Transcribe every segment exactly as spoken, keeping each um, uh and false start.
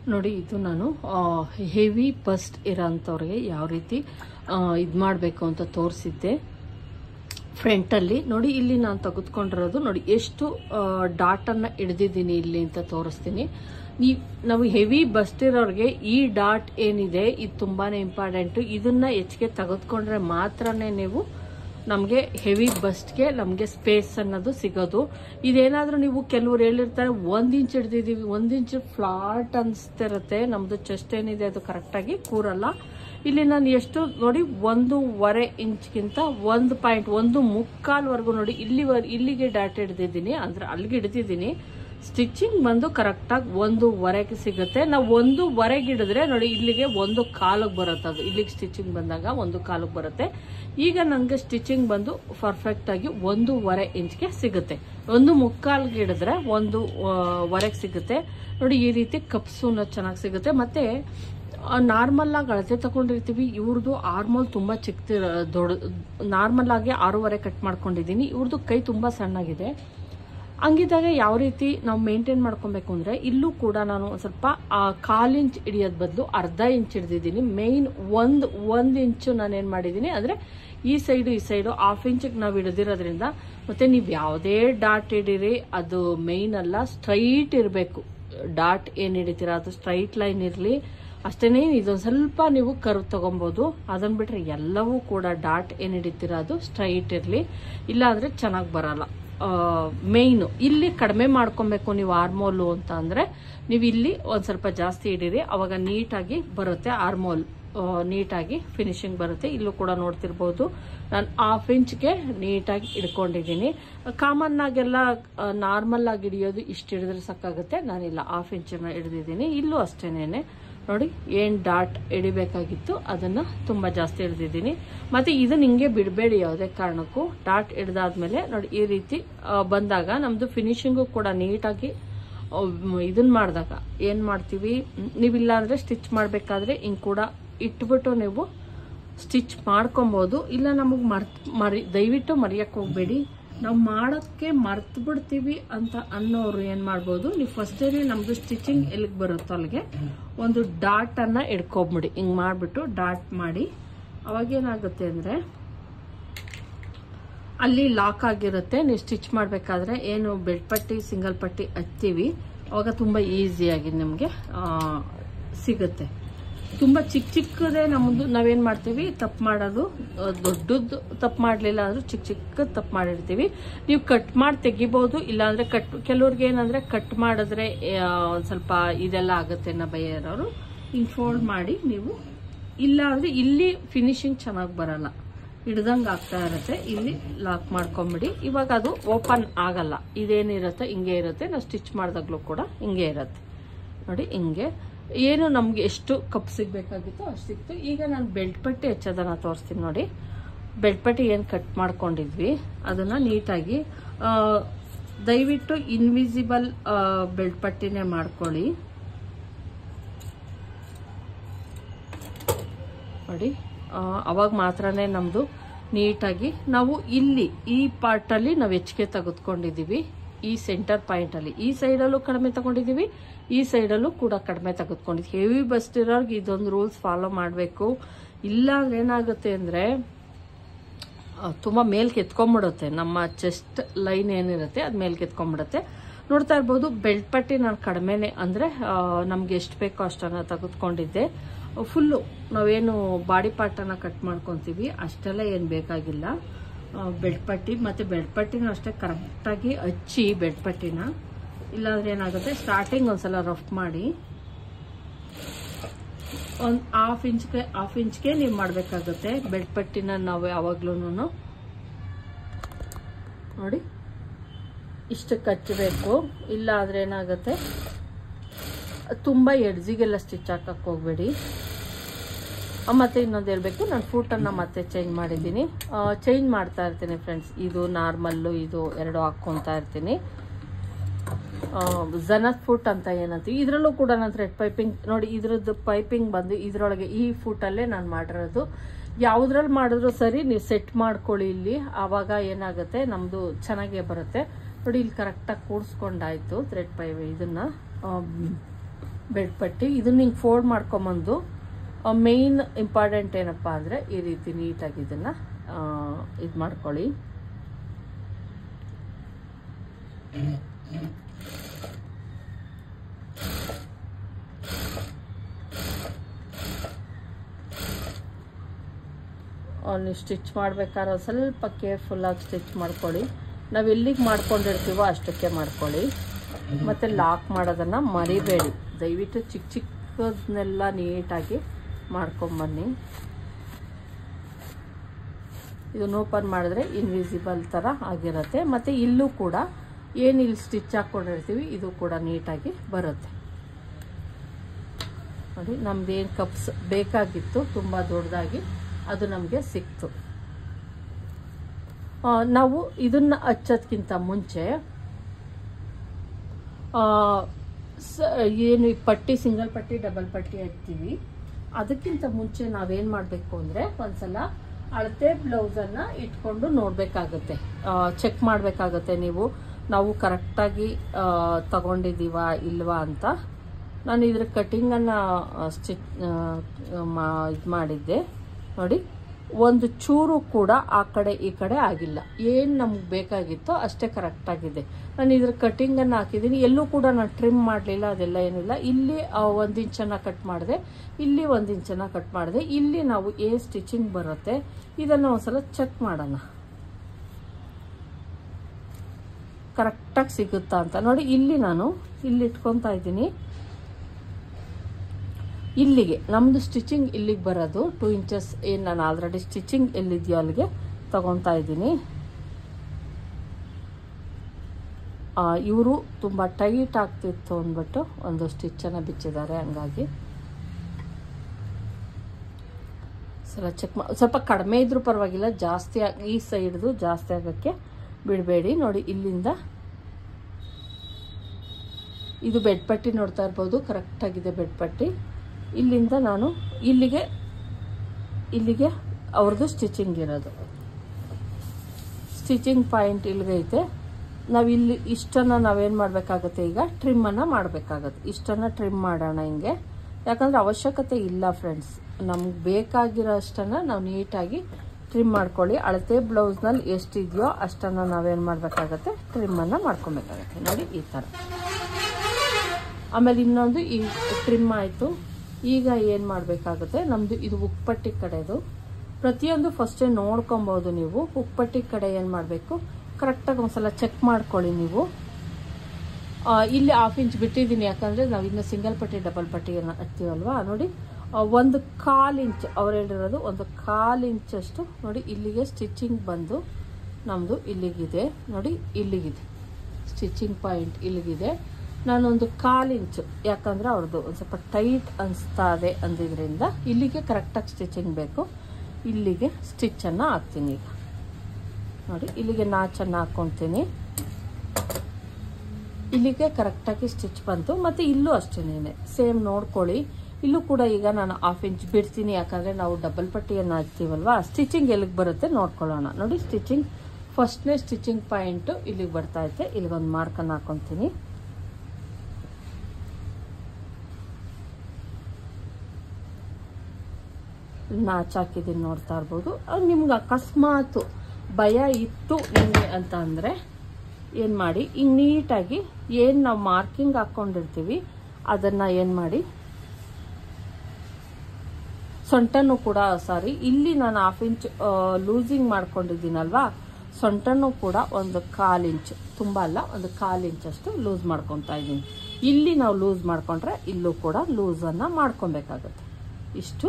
ನೋಡಿ ಇದು ನಾನು ಹೆವಿ ಬಸ್ಟ್ ಇರೋಂಥವ್ರಿಗೆ ಯಾವ ರೀತಿ ಇದು ಮಾಡಬೇಕು ಅಂತ ತೋರಿಸಿದ್ದೆ ಫ್ರಂಟಲ್ಲಿ. ನೋಡಿ ಇಲ್ಲಿ ನಾನು ತೆಗೆದುಕೊಂಡಿರೋದು ನೋಡಿ ಎಷ್ಟು ಡಾಟನ್ನು ಹಿಡ್ದಿದ್ದೀನಿ ಇಲ್ಲಿ ಅಂತ ತೋರಿಸ್ತೀನಿ. ಈ ನಾವು ಹೆವಿ ಬಸ್ಟ್ ಇರೋರಿಗೆ ಈ ಡಾಟ್ ಏನಿದೆ ಇದು ತುಂಬಾ ಇಂಪಾರ್ಟೆಂಟು. ಇದನ್ನು ಹೆಚ್ಚಿಗೆ ತೆಗೆದುಕೊಂಡ್ರೆ ಮಾತ್ರನೇ ನೀವು ನಮಗೆ ಹೆವಿ ಬಸ್ಟ್ಗೆ ನಮಗೆ ಸ್ಪೇಸ್ ಅನ್ನೋದು ಸಿಗೋದು. ಇದೇನಾದರೂ ನೀವು ಕೆಲವ್ರು ಹೇಳಿರ್ತಾರೆ ಒಂದು ಇಂಚ್ ಹಿಡ್ದಿದ್ದೀವಿ, ಒಂದು ಇಂಚ್ ಫ್ಲಾಟ್ ಅನಿಸ್ತಿರುತ್ತೆ, ನಮ್ಮದು ಚೆಸ್ಟ್ ಏನಿದೆ ಅದು ಕರೆಕ್ಟಾಗಿ ಕೂರಲ್ಲ. ಇಲ್ಲಿ ನಾನು ಎಷ್ಟು ನೋಡಿ ಒಂದೂವರೆ ಇಂಚ್ಗಿಂತ ಒಂದು ಪಾಯಿಂಟ್ ಒಂದು ಮುಕ್ಕಾಲ್ವರೆಗೂ ನೋಡಿ ಇಲ್ಲಿವರೆ ಇಲ್ಲಿಗೆ ಡಾಟ್ ಹಿಡ್ದಿದ್ದೀನಿ, ಅಂದರೆ ಅಲ್ಲಿಗೆ ಹಿಡ್ದಿದ್ದೀನಿ. ಸ್ಟಿಚಿಂಗ್ ಬಂದು ಕರೆಕ್ಟಾಗಿ ಒಂದೂವರೆಗೆ ಸಿಗುತ್ತೆ. ನಾವು ಒಂದೂವರೆಗೆ ಹಿಡಿದ್ರೆ ನೋಡಿ ಇಲ್ಲಿಗೆ ಒಂದು ಕಾಲಿಗೆ ಬರುತ್ತೆ, ಅದು ಇಲ್ಲಿಗೆ ಸ್ಟಿಚಿಂಗ್ ಬಂದಾಗ ಒಂದು ಕಾಲಿಗೆ ಬರುತ್ತೆ. ಈಗ ನನಗೆ ಸ್ಟಿಚಿಂಗ್ ಬಂದು ಪರ್ಫೆಕ್ಟಾಗಿ ಒಂದೂವರೆ ಇಂಚ್ಗೆ ಸಿಗುತ್ತೆ. ಒಂದು ಮುಕ್ಕಾಲ್ಗೆ ಹಿಡಿದ್ರೆ ಒಂದು ವರೆಗೆ ಸಿಗುತ್ತೆ. ನೋಡಿ ಈ ರೀತಿ ಕಪ್ಸು ಚೆನ್ನಾಗಿ ಸಿಗುತ್ತೆ. ಮತ್ತು ನಾರ್ಮಲ್ ಆಗಿ ಅಳತೆ ತಗೊಂಡಿರ್ತೀವಿ, ಇವ್ರದ್ದು ಆರ್ಮೋಲ್ ತುಂಬ ಚಿಕ್ಕದಿರ ದೊಡ್ಡ ನಾರ್ಮಲ್ ಆಗಿ ಆರೂವರೆ ಕಟ್ ಮಾಡ್ಕೊಂಡಿದ್ದೀನಿ. ಇವ್ರದ್ದು ಕೈ ತುಂಬ ಸಣ್ಣಗಿದೆ. ಹಂಗಿದ್ದಾಗ ಯಾವ ರೀತಿ ನಾವು ಮೇಂಟೈನ್ ಮಾಡ್ಕೊಬೇಕು ಅಂದರೆ ಇಲ್ಲೂ ಕೂಡ ನಾನು ಸ್ವಲ್ಪ ಕಾಲು ಇಂಚ್ ಹಿಡಿಯೋದ್ ಬದಲು ಅರ್ಧ ಇಂಚ್ ಹಿಡ್ದಿದ್ದೀನಿ. ಮೇಯ್ನ್ ಒಂದು ಒಂದು ಇಂಚು ನಾನೇನು ಮಾಡಿದ್ದೀನಿ ಅಂದರೆ ಈ ಸೈಡು ಈ ಸೈಡು ಹಾಫ್ ಇಂಚಿಗೆ ನಾವು ಹಿಡಿದಿರೋದ್ರಿಂದ. ಮತ್ತು ನೀವು ಯಾವುದೇ ಡಾಟ್ ಹಿಡೀರಿ ಅದು ಮೇಯ್ನ್ ಅಲ್ಲ, ಸ್ಟ್ರೈಟ್ ಇರಬೇಕು. ಡಾಟ್ ಏನು ಹಿಡಿತೀರ ಅದು ಸ್ಟ್ರೈಟ್ ಲೈನ್ ಇರಲಿ ಅಷ್ಟೇನೇ. ಇದೊಂದು ಸ್ವಲ್ಪ ನೀವು ಕರ್ವ್ ತೊಗೊಬೋದು. ಅದನ್ನು ಬಿಟ್ಟರೆ ಎಲ್ಲವೂ ಕೂಡ ಡಾಟ್ ಏನು ಹಿಡಿತೀರ ಅದು ಸ್ಟ್ರೈಟ್ ಇರಲಿ, ಇಲ್ಲಾಂದರೆ ಚೆನ್ನಾಗಿ ಬರಲ್ಲ. ಮೇಯ್ನು ಇಲ್ಲಿ ಕಡಿಮೆ ಮಾಡ್ಕೊಬೇಕು ನೀವು ಆರ್ಮೋಲು ಅಂತ ಅಂದರೆ ನೀವು ಇಲ್ಲಿ ಒಂದು ಸ್ವಲ್ಪ ಜಾಸ್ತಿ ಹಿಡೀರಿ, ಅವಾಗ ನೀಟಾಗಿ ಬರುತ್ತೆ. ಆರ್ಮೋಲ್ ನೀಟಾಗಿ ಫಿನಿಶಿಂಗ್ ಬರುತ್ತೆ. ಇಲ್ಲೂ ಕೂಡ ನೋಡ್ತಿರ್ಬೋದು ನಾನು ಹಾಫ್ ಇಂಚ್ಗೆ ನೀಟಾಗಿ ಹಿಡ್ಕೊಂಡಿದ್ದೀನಿ. ಕಾಮನ್ ಆಗೆಲ್ಲ ನಾರ್ಮಲ್ ಆಗಿ ಹಿಡಿಯೋದು ಇಷ್ಟು ಹಿಡಿದ್ರೆ ಸಾಕಾಗುತ್ತೆ. ನಾನಿಲ್ಲ ಹಾಫ್ ಇಂಚನ್ನ ಹಿಡ್ದಿದ್ದೀನಿ. ಇಲ್ಲೂ ಅಷ್ಟೇನೆ ನೋಡಿ ಏನು ಡಾಟ್ ಹಿಡಿಬೇಕಾಗಿತ್ತು ಅದನ್ನು ತುಂಬ ಜಾಸ್ತಿ ಹಿಡ್ದಿದ್ದೀನಿ. ಮತ್ತು ಇದನ್ನ ಹಿಂಗೆ ಬಿಡಬೇಡಿ ಯಾವುದೇ ಕಾರಣಕ್ಕೂ. ಡಾಟ್ ಹಿಡ್ದಾದ್ಮೇಲೆ ನೋಡಿ ಈ ರೀತಿ ಬಂದಾಗ ನಮ್ಮದು ಫಿನಿಶಿಂಗು ಕೂಡ ನೀಟಾಗಿ ಇದನ್ನ ಮಾಡಿದಾಗ ಏನು ಮಾಡ್ತೀವಿ, ನೀವಿಲ್ಲ ಅಂದರೆ ಸ್ಟಿಚ್ ಮಾಡಬೇಕಾದ್ರೆ ಹಿಂಗೆ ಕೂಡ ಇಟ್ಬಿಟ್ಟು ನೀವು ಸ್ಟಿಚ್ ಮಾಡ್ಕೊಬೋದು. ಇಲ್ಲ ನಮಗೆ ಮರ್ತ್ ಮರಿ ದಯವಿಟ್ಟು ಮರೆಯೋಕ್ಕೆ ಹೋಗಬೇಡಿ. ನಾವು ಮಾಡೋಕ್ಕೆ ಮರ್ತು ಬಿಡ್ತೀವಿ ಅಂತ ಅನ್ನೋರು ಏನು ಮಾಡ್ಬೋದು, ನೀವು ಫಸ್ಟೇ ನಮ್ಮದು ಸ್ಟಿಚಿಂಗ್ ಎಲ್ಲಿಗೆ ಬರುತ್ತೋ ಅಲ್ಲಿಗೆ ಒಂದು ಡಾಟನ್ನು ಹಿಡ್ಕೊಬಿಡಿ. ಹಿಂಗೆ ಮಾಡಿಬಿಟ್ಟು ಡಾಟ್ ಮಾಡಿ ಅವಾಗೇನಾಗುತ್ತೆ ಅಂದರೆ ಅಲ್ಲಿ ಲಾಕ್ ಆಗಿರುತ್ತೆ. ನೀವು ಸ್ಟಿಚ್ ಮಾಡಬೇಕಾದ್ರೆ ಏನು ಬೆಲ್ಟ್ ಪಟ್ಟಿ ಸಿಂಗಲ್ ಪಟ್ಟಿ ಹಚ್ತೀವಿ ಅವಾಗ ತುಂಬ ಈಸಿಯಾಗಿ ನಮಗೆ ಸಿಗುತ್ತೆ. ತುಂಬ ಚಿಕ್ಕ ಚಿಕ್ಕದೇ ನಮ್ಮದು ನಾವೇನು ಮಾಡ್ತೀವಿ ತಪ್ಪು ಮಾಡೋದು, ದೊಡ್ಡದು ತಪ್ಪು ಮಾಡಲಿಲ್ಲ ಅಂದರೂ ಚಿಕ್ಕ ಚಿಕ್ಕ ತಪ್ಪು ಮಾಡಿರ್ತೀವಿ. ನೀವು ಕಟ್ ಮಾಡಿ ತೆಗಿಬೋದು. ಇಲ್ಲಾಂದರೆ ಕಟ್ ಕೆಲವ್ರಿಗೆ ಏನಂದರೆ ಕಟ್ ಮಾಡಿದ್ರೆ ಒಂದು ಸ್ವಲ್ಪ ಇದೆಲ್ಲ ಆಗುತ್ತೆ ನಾ ಬೈಯರೋರು. ಹಿಂಗೆ ಫೋಲ್ಡ್ ಮಾಡಿ ನೀವು ಇಲ್ಲ ಅಂದರೆ ಇಲ್ಲಿ ಫಿನಿಶಿಂಗ್ ಚೆನ್ನಾಗಿ ಬರಲ್ಲ, ಹಿಡ್ದಂಗೆ ಆಗ್ತಾ ಇರುತ್ತೆ. ಇಲ್ಲಿ ಲಾಕ್ ಮಾಡ್ಕೊಂಬಿಡಿ. ಇವಾಗ ಅದು ಓಪನ್ ಆಗಲ್ಲ. ಇದೇನಿರುತ್ತೆ ಹಿಂಗೆ ಇರುತ್ತೆ. ನಾವು ಸ್ಟಿಚ್ ಮಾಡಿದಾಗಲೂ ಕೂಡ ಹಿಂಗೆ ಇರುತ್ತೆ ನೋಡಿ. ಹಿಂಗೆ ಏನು ನಮ್ಗೆ ಎಷ್ಟು ಕಪ್ ಸಿಗಬೇಕಾಗಿತ್ತು ಅಷ್ಟು ಸಿಕ್ತು. ಈಗ ನಾನು ಬೆಲ್ಟ್ ಪಟ್ಟಿ ಹಚ್ಚೋದನ್ನು ತೋರಿಸ್ತೀನಿ ನೋಡಿ. ಬೆಲ್ಟ್ ಪಟ್ಟಿ ಏನು ಕಟ್ ಮಾಡ್ಕೊಂಡಿದ್ವಿ ಅದನ್ನು ನೀಟಾಗಿ ದಯವಿಟ್ಟು ಇನ್ವಿಸಿಬಲ್ ಬೆಲ್ಟ್ ಪಟ್ಟಿನೇ ಮಾಡ್ಕೊಳ್ಳಿ ನೋಡಿ. ಅವಾಗ ಮಾತ್ರನೇ ನಮ್ಮದು ನೀಟಾಗಿ ನಾವು ಇಲ್ಲಿ ಈ ಪಾರ್ಟಲ್ಲಿ ನಾವು ಹೆಚ್ಚಿಗೆ ತೆಗೆದುಕೊಂಡಿದ್ದೀವಿ. ಈ ಸೆಂಟರ್ ಪಾಯಿಂಟಲ್ಲಿ ಈ ಸೈಡಲ್ಲೂ ಕಡಿಮೆ ತಗೊಂಡಿದ್ದೀವಿ, ಈ ಸೈಡಲ್ಲೂ ಕೂಡ ಕಡಿಮೆ ತೆಗೆದುಕೊಂಡಿದ್ದೀವಿ. ಹೆವಿ ಬಸ್ಟ್ ಇರೋರ್ಗೆ ಇದೊಂದು ರೂಲ್ಸ್ ಫಾಲೋ ಮಾಡಬೇಕು. ಇಲ್ಲ ಅಂದ್ರೆ ಏನಾಗುತ್ತೆ ಅಂದರೆ ತುಂಬ ಮೇಲ್ಗೆ ಎತ್ಕೊಂಡ್ಬಿಡುತ್ತೆ. ನಮ್ಮ ಚೆಸ್ಟ್ ಲೈನ್ ಏನಿರುತ್ತೆ ಅದು ಮೇಲ್ಗೆ ಎತ್ಕೊಂಡ್ಬಿಡುತ್ತೆ. ನೋಡ್ತಾ ಇರ್ಬೋದು ಬೆಲ್ಟ್ ಪಟ್ಟಿ ನಾನು ಕಡಿಮೆನೆ ಅಂದರೆ ನಮ್ಗೆ ಎಷ್ಟು ಬೇಕೋ ಅಷ್ಟನ್ನು ತೆಗೆದುಕೊಂಡಿದ್ದೆ. ಫುಲ್ಲು ನಾವೇನು ಬಾಡಿ ಪಾರ್ಟನ್ನು ಕಟ್ ಮಾಡ್ಕೊತೀವಿ ಅಷ್ಟೆಲ್ಲ ಏನು ಬೇಕಾಗಿಲ್ಲ. ಬೆಲ್ಟ್ ಪಟ್ಟಿ ಮತ್ತು ಬೆಲ್ಟ್ ಪಟ್ಟಿನೂ ಅಷ್ಟೇ ಕರೆಕ್ಟಾಗಿ ಹಚ್ಚಿ ಬೆಲ್ಟ್ ಪಟ್ಟಿನ. ಇಲ್ಲಾಂದ್ರೆ ಏನಾಗುತ್ತೆ ಸ್ಟಾರ್ಟಿಂಗ್ ಒಂದ್ಸಲ ರಫ್ ಮಾಡಿ ಒಂದು ಹಾಫ್ ಇಂಚ್ಗೆ ಹಾಫ್ ಇಂಚ್ಗೆ ನೀವು ಮಾಡಬೇಕಾಗುತ್ತೆ ಬೆಲ್ಟ್ ಪಟ್ಟಿನ. ನಾವು ಯಾವಾಗ್ಲೂ ನೋಡಿ ಇಷ್ಟಕ್ಕೆ ಹಚ್ಚಬೇಕು. ಇಲ್ಲ ಆದರೆ ಏನಾಗುತ್ತೆ ತುಂಬ ಎಡ್ಜಿಗೆಲ್ಲ ಸ್ಟಿಚ್ ಹಾಕಕ್ಕೆ ಹೋಗಬೇಡಿ. ಮತ್ತೆ ಇನ್ನೊಂದು ಹೇಳ್ಬೇಕು, ನಾನು ಫೂಟನ್ನು ಮತ್ತೆ ಚೇಂಜ್ ಮಾಡಿದ್ದೀನಿ. ಚೇಂಜ್ ಮಾಡ್ತಾ ಇರ್ತೀನಿ ಫ್ರೆಂಡ್ಸ್. ಇದು ನಾರ್ಮಲ್ಲು ಇದು ಎರಡು ಹಾಕ್ಕೊತಾ ಇರ್ತೀನಿ. ಜನತ್ ಫುಟ್ ಅಂತ ಏನಂತೀವಿ, ಇದರಲ್ಲೂ ಕೂಡ ನಾನು ಥ್ರೆಡ್ ಪೈಪಿಂಗ್ ನೋಡಿ. ಇದ್ರದ್ದು ಪೈಪಿಂಗ್ ಬಂದು ಇದರೊಳಗೆ ಈ ಫುಟಲ್ಲೇ ನಾನು ಮಾಡಿರೋದು. ಯಾವುದ್ರಲ್ಲಿ ಮಾಡಿದ್ರು ಸರಿ ನೀವು ಸೆಟ್ ಮಾಡ್ಕೊಳ್ಳಿ ಇಲ್ಲಿ. ಆವಾಗ ಏನಾಗುತ್ತೆ ನಮ್ಮದು ಚೆನ್ನಾಗೇ ಬರುತ್ತೆ ನೋಡಿ. ಇಲ್ಲಿ ಕರೆಕ್ಟಾಗಿ ಕೂಡಿಸ್ಕೊಂಡಾಯ್ತು ಥ್ರೆಡ್ ಪೈಪ್ ಇದನ್ನು. ಬೆಡ್ ಪಟ್ಟಿ. ಇದನ್ನ ಹಿಂಗೆ ಫೋಲ್ಡ್ ಮಾಡ್ಕೊಂಬಂದು ಮೇಯ್ನ್ ಇಂಪಾರ್ಟೆಂಟ್ ಏನಪ್ಪ ಅಂದರೆ ಈ ರೀತಿ ನೀಟಾಗಿ ಇದನ್ನು ಇದು ಮಾಡ್ಕೊಳ್ಳಿ. ನೀವು ಸ್ಟಿಚ್ ಮಾಡ್ಬೇಕಾದ್ರೆ ಸ್ವಲ್ಪ ಕೇರ್ಫುಲ್ಲಾಗಿ ಸ್ಟಿಚ್ ಮಾಡ್ಕೊಳ್ಳಿ. ನಾವು ಎಲ್ಲಿಗೆ ಮಾಡ್ಕೊಂಡಿರ್ತೀವೋ ಅಷ್ಟಕ್ಕೆ ಮಾಡ್ಕೊಳ್ಳಿ. ಮತ್ತು ಲಾಕ್ ಮಾಡೋದನ್ನು ಮರಿಬೇಡಿ ದಯವಿಟ್ಟು. ಚಿಕ್ಕ ಚಿಕ್ಕದನ್ನೆಲ್ಲ ನೀಟಾಗಿ ಮಾಡ್ಕೊಂಬನ್ನಿ. ಇದನ್ನು ಓಪನ್ ಮಾಡಿದ್ರೆ ಇನ್ವಿಸಿಬಲ್ ಥರ ಆಗಿರುತ್ತೆ. ಮತ್ತು ಇಲ್ಲೂ ಕೂಡ ಏನು ಇಲ್ಲಿ ಸ್ಟಿಚ್ ಹಾಕ್ಕೊಂಡಿರ್ತೀವಿ ಇದು ಕೂಡ ನೀಟಾಗಿ ಬರುತ್ತೆ ನೋಡಿ. ನಮ್ದೇನು ಕಪ್ಸ್ ಬೇಕಾಗಿತ್ತು ತುಂಬ ದೊಡ್ಡದಾಗಿ ಅದು ನಮಗೆ ಸಿಕ್ತು. ನಾವು ಇದನ್ನು ಹಚ್ಚೋದಕ್ಕಿಂತ ಮುಂಚೆ ಏನು ಈ ಪಟ್ಟಿ ಸಿಂಗಲ್ ಪಟ್ಟಿ ಡಬಲ್ ಪಟ್ಟಿ ಹಚ್ತೀವಿ ಅದಕ್ಕಿಂತ ಮುಂಚೆ ನಾವೇನು ಮಾಡಬೇಕು ಅಂದರೆ ಒಂದ್ಸಲ ಅಳತೆ ಬ್ಲೌಸನ್ನು ಇಟ್ಕೊಂಡು ನೋಡಬೇಕಾಗತ್ತೆ, ಚೆಕ್ ಮಾಡಬೇಕಾಗತ್ತೆ ನೀವು ನಾವು ಕರೆಕ್ಟಾಗಿ ತಗೊಂಡಿದ್ದೀವಾ ಇಲ್ವಾ ಅಂತ. ನಾನು ಇದ್ರ ಕಟಿಂಗನ್ನು ಸ್ಟಿಚ್ ಇದು ಮಾಡಿದ್ದೆ ನೋಡಿ. ಒಂದು ಚೂರು ಕೂಡ ಆ ಕಡೆ ಈ ಕಡೆ ಆಗಿಲ್ಲ. ಏನು ನಮ್ಗೆ ಬೇಕಾಗಿತ್ತೋ ಅಷ್ಟೇ ಕರೆಕ್ಟಾಗಿದೆ. ನಾನು ಇದ್ರ ಕಟಿಂಗನ್ನು ಹಾಕಿದ್ದೀನಿ. ಎಲ್ಲೂ ಕೂಡ ನಾನು ಟ್ರಿಮ್ ಮಾಡಲಿಲ್ಲ, ಅದೆಲ್ಲ ಏನಿಲ್ಲ. ಇಲ್ಲಿ ಒಂದು ಇಂಚನ್ನು ಕಟ್ ಮಾಡಿದೆ, ಇಲ್ಲಿ ಒಂದು ಇಂಚನ್ನು ಕಟ್ ಮಾಡಿದೆ. ಇಲ್ಲಿ ನಾವು ಏ ಸ್ಟಿಚಿಂಗ್ ಬರುತ್ತೆ ಇದನ್ನು ಒಂದ್ಸಲ ಚೆಕ್ ಮಾಡೋಣ ಕರೆಕ್ಟಾಗಿ ಸಿಗುತ್ತಾ ಅಂತ ನೋಡಿ. ಇಲ್ಲಿ ನಾನು ಇಲ್ಲಿ ಇಟ್ಕೊತಾ ಇದ್ದೀನಿ. ಇಲ್ಲಿಗೆ ನಮ್ಮದು ಸ್ಟಿಚಿಂಗ್ ಇಲ್ಲಿಗೆ ಬರೋದು ಟೂ ಇಂಚಸ್ ಏನು ನಾನು ಆಲ್ರೆಡಿ ಸ್ಟಿಚಿಂಗ್ ಎಲ್ಲಿದೆಯೋ ಅಲ್ಲಿಗೆ ತಗೊತಾ ಇದ್ದೀನಿ. ಇವರು ತುಂಬ ಟೈಟ್ ಆಗ್ತಿತ್ತು ಅಂದ್ಬಿಟ್ಟು ಒಂದು ಸ್ಟಿಚ್ಚನ್ನು ಬಿಚ್ಚಿದ್ದಾರೆ, ಹಂಗಾಗಿ ಸಲ ಚೆಕ್ ಮಾ ಸ್ವಲ್ಪ ಕಡಿಮೆ ಇದ್ರೂ ಪರವಾಗಿಲ್ಲ, ಜಾಸ್ತಿ ಈ ಸೈಡ್ದು ಜಾಸ್ತಿ ಆಗೋಕ್ಕೆ ಬಿಡಬೇಡಿ ನೋಡಿ. ಇಲ್ಲಿಂದ ಇದು ಬೆಡ್ ಪಟ್ಟಿ ನೋಡ್ತಾ ಇರ್ಬೋದು, ಕರೆಕ್ಟಾಗಿದೆ ಬೆಡ್ ಪಟ್ಟಿ. ಇಲ್ಲಿಂದ ನಾನು ಇಲ್ಲಿಗೆ ಇಲ್ಲಿಗೆ ಅವ್ರದ್ದು ಸ್ಟಿಚಿಂಗ್ ಇರೋದು, ಸ್ಟಿಚಿಂಗ್ ಪಾಯಿಂಟ್ ಇಲ್ಲಿಗೆ ಐತೆ. ನಾವು ಇಲ್ಲಿ ಇಷ್ಟನ್ನು ನಾವೇನು ಮಾಡಬೇಕಾಗತ್ತೆ, ಈಗ ಟ್ರಿಮ್ಮನ್ನು ಮಾಡಬೇಕಾಗತ್ತೆ. ಇಷ್ಟನ್ನು ಟ್ರಿಮ್ ಮಾಡೋಣ ಹಿಂಗೆ, ಯಾಕಂದರೆ ಅವಶ್ಯಕತೆ ಇಲ್ಲ ಫ್ರೆಂಡ್ಸ್. ನಮ್ಗೆ ಬೇಕಾಗಿರೋ ಅಷ್ಟನ್ನು ನಾವು ನೀಟಾಗಿ ಟ್ರಿಮ್ ಮಾಡ್ಕೊಳ್ಳಿ. ಅಳತೆ ಬ್ಲೌಸ್ನಲ್ಲಿ ಎಷ್ಟಿದೆಯೋ ಅಷ್ಟನ್ನು ನಾವೇನು ಮಾಡಬೇಕಾಗತ್ತೆ, ಟ್ರಿಮ್ಮನ್ನು ಮಾಡ್ಕೊಬೇಕಾಗತ್ತೆ ನೋಡಿ ಈ ಥರ. ಆಮೇಲೆ ಇನ್ನೊಂದು ಈ ಟ್ರಿಮ್ ಆಯಿತು. ಈಗ ಏನು ಮಾಡಬೇಕಾಗುತ್ತೆ, ನಮ್ಮದು ಇದು ಉಕ್ಪಟ್ಟಿ ಕಡೆದು ಪ್ರತಿಯೊಂದು ಫಸ್ಟೇ ನೋಡ್ಕೊಬೋದು ನೀವು. ಉಕ್ಪಟ್ಟಿ ಕಡೆ ಏನು ಮಾಡಬೇಕು, ಕರೆಕ್ಟಾಗಿ ಒಂದ್ಸಲ ಚೆಕ್ ಮಾಡ್ಕೊಳ್ಳಿ ನೀವು. ಇಲ್ಲಿ ಹಾಫ್ ಇಂಚ್ ಬಿಟ್ಟಿದ್ದೀನಿ, ಯಾಕಂದರೆ ನಾವು ಇನ್ನು ಸಿಂಗಲ್ ಪಟ್ಟಿ ಡಬಲ್ ಪಟ್ಟಿಯನ್ನು ಹಚ್ತೀವಲ್ವಾ ನೋಡಿ. ಒಂದು ಕಾಲು ಇಂಚ್ ಅವ್ರು ಹೇಳಿರೋದು ಒಂದು ಕಾಲು ಇಂಚಷ್ಟು ನೋಡಿ. ಇಲ್ಲಿಗೆ ಸ್ಟಿಚಿಂಗ್ ಬಂದು ನಮ್ಮದು ಇಲ್ಲಿಗಿದೆ ನೋಡಿ, ಇಲ್ಲಿಗಿದೆ ಸ್ಟಿಚಿಂಗ್ ಪಾಯಿಂಟ್ ಇಲ್ಲಿಗಿದೆ. ನಾನೊಂದು ಕಾಲು ಇಂಚು, ಯಾಕಂದರೆ ಅವ್ರದ್ದು ಒಂದು ಸ್ವಲ್ಪ ಟೈಟ್ ಅನಿಸ್ತಾ ಇದೆ ಅಂದಿದ್ರಿಂದ ಇಲ್ಲಿಗೆ ಕರೆಕ್ಟಾಗಿ ಸ್ಟಿಚಿಂಗ್ ಬೇಕು. ಇಲ್ಲಿಗೆ ಸ್ಟಿಚ್ಚನ್ನು ಹಾಕ್ತೀನಿ ಈಗ ನೋಡಿ. ಇಲ್ಲಿಗೆ ನಾಚನ್ನು ಹಾಕ್ಕೊತೀನಿ. ಇಲ್ಲಿಗೆ ಕರೆಕ್ಟಾಗಿ ಸ್ಟಿಚ್ ಬಂತು. ಮತ್ತು ಇಲ್ಲೂ ಅಷ್ಟೇನೆ ಸೇಮ್ ನೋಡ್ಕೊಳ್ಳಿ. ಇಲ್ಲೂ ಕೂಡ ಈಗ ನಾನು ಹಾಫ್ ಇಂಚ್ ಬಿಡ್ತೀನಿ, ಯಾಕಂದರೆ ನಾವು ಡಬಲ್ ಪಟ್ಟಿಯನ್ನು ಹಾಕ್ತೀವಲ್ವಾ. ಸ್ಟಿಚಿಂಗ್ ಎಲ್ಲಿಗೆ ಬರುತ್ತೆ ನೋಡ್ಕೊಳ್ಳೋಣ ನೋಡಿ. ಸ್ಟಿಚಿಂಗ್ ಫಸ್ಟ್ನೇ ಸ್ಟಿಚಿಂಗ್ ಪಾಯಿಂಟು ಇಲ್ಲಿಗೆ ಬರ್ತಾ ಐತೆ. ಇಲ್ಲಿಗೊಂದು ಮಾರ್ಕನ್ನು ಹಾಕ್ಕೊತೀನಿ. ನಾಚ್ ಹಾಕಿದ್ದೀನಿ ನೋಡ್ತಾ ಇರ್ಬೋದು. ನಿಮ್ಗೆ ಅಕಸ್ಮಾತ್ ಭಯ ಇತ್ತು ನಿಮಗೆ ಅಂತ ಅಂದರೆ ಏನು ಮಾಡಿ, ಹಿಂಗೆ ನೀಟಾಗಿ ಏನು ನಾವು ಮಾರ್ಕಿಂಗ್ ಹಾಕ್ಕೊಂಡಿರ್ತೀವಿ ಅದನ್ನು ಏನು ಮಾಡಿ, ಸೊಂಟನೂ ಕೂಡ ಸಾರಿ ಇಲ್ಲಿ ನಾನು ಹಾಫ್ ಇಂಚ್ ಲೂಸಿಂಗ್ ಮಾಡ್ಕೊಂಡಿದ್ದೀನಲ್ವಾ, ಸೊಂಟನೂ ಕೂಡ ಒಂದು ಕಾಲು ಇಂಚ್, ತುಂಬ ಅಲ್ಲ ಒಂದು ಕಾಲು ಇಂಚಷ್ಟು ಲೂಸ್ ಮಾಡ್ಕೊತಾ ಇದ್ದೀನಿ. ಇಲ್ಲಿ ನಾವು ಲೂಸ್ ಮಾಡ್ಕೊಂಡ್ರೆ ಇಲ್ಲೂ ಕೂಡ ಲೂಸನ್ನು ಮಾಡ್ಕೊಬೇಕಾಗತ್ತೆ. ಇಷ್ಟು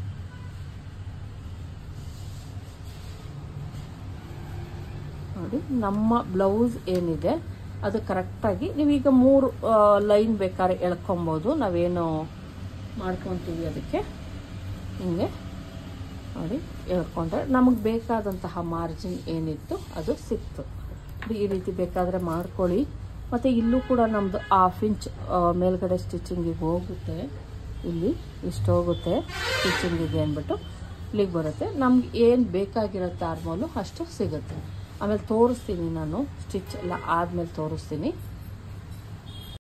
ನೋಡಿ. ನಮ್ಮ ಬ್ಲೌಸ್ ಏನಿದೆ ಅದು ಕರೆಕ್ಟಾಗಿ ನೀವೀಗ ಮೂರು ಲೈನ್ ಬೇಕಾದ್ರೆ ಎಳ್ಕೊಬೋದು. ನಾವೇನು ಮಾಡ್ಕೊತೀವಿ ಅದಕ್ಕೆ ಹಿಂಗೆ ನೋಡಿ ಎಳ್ಕೊಂಡ್ರೆ ನಮಗೆ ಬೇಕಾದಂತಹ ಮಾರ್ಜಿನ್ ಏನಿತ್ತು ಅದು ಸಿಕ್ತು. ಈ ರೀತಿ ಬೇಕಾದರೆ ಮಾಡ್ಕೊಳ್ಳಿ. ಮತ್ತು ಇಲ್ಲೂ ಕೂಡ ನಮ್ಮದು ಹಾಫ್ ಇಂಚ್ ಮೇಲ್ಗಡೆ ಸ್ಟಿಚಿಂಗಿಗೆ ಹೋಗುತ್ತೆ. ಇಲ್ಲಿ ಇಷ್ಟು ಹೋಗುತ್ತೆ ಸ್ಟಿಚಿಂಗಿಗೆ ಅಂದ್ಬಿಟ್ಟು ಇಲ್ಲಿಗೆ ಬರುತ್ತೆ. ನಮ್ಗೆ ಏನು ಬೇಕಾಗಿರುತ್ತೆ ಆರ್ಮೋಲು ಅಷ್ಟು ಸಿಗುತ್ತೆ. ಆಮೇಲೆ ತೋರಿಸ್ತೀನಿ ನಾನು, ಸ್ಟಿಚ್ ಎಲ್ಲ ಆದಮೇಲೆ ತೋರಿಸ್ತೀನಿ.